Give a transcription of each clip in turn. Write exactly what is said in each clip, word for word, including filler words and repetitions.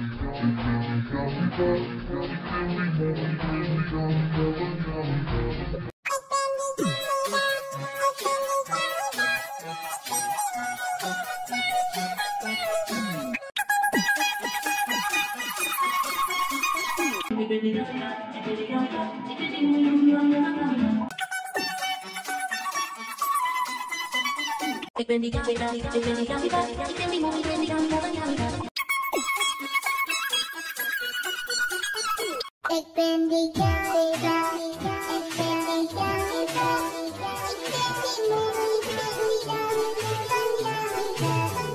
Ik ben die Gabita, ik ben die Gabita, ik ben die moe, ik ben die Gabita, Gabita. Ik ben die Gabita, ik ben die Gabita, ik ben die moe, ik ben die Gabita,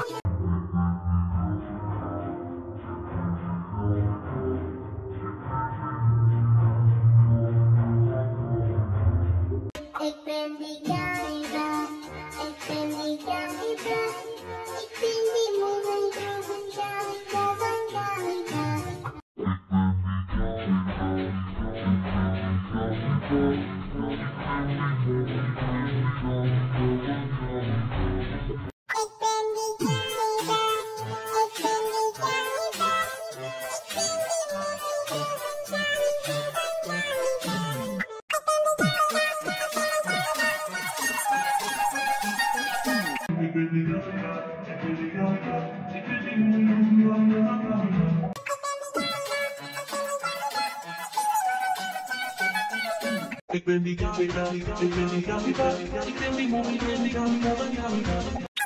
Ik ben die Gabita, ik ben die Gabita, ik ben die moe, ik ben die Gabita, Gabita. Ik ben die Gabita, ik ben die Gabita, ik ben die moe, ik ben Ik ben die Gabita, ik ben die Gabita, ik ben die moe, ik ben die Gabita, Gabita.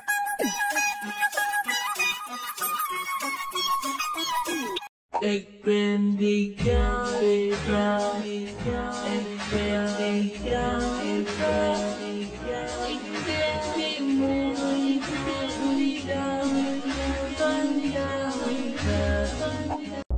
Ik ben die Gabita, ik ben die Gabita, ik ben die moe, ik ben die Gabita, Gabita.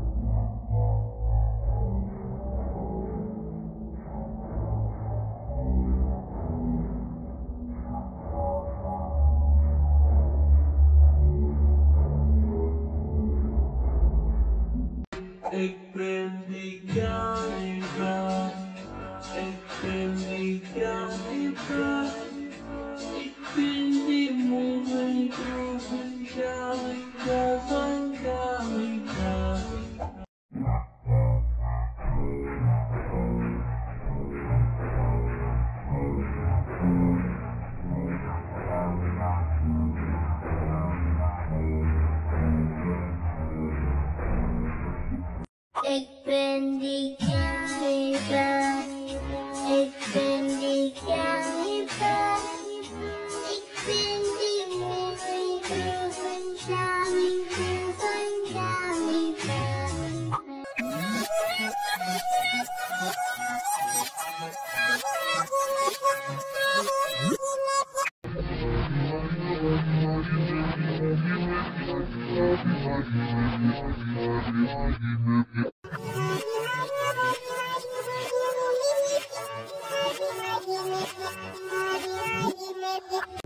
Ik ben die Gabita, ik ben die Gabita, ik ben die moe, ik ben die Gabita, Gabita. Ik ben die Gabita, ik ben die Gabita, ik ben die moe, ik ben die Gabita, Gabita.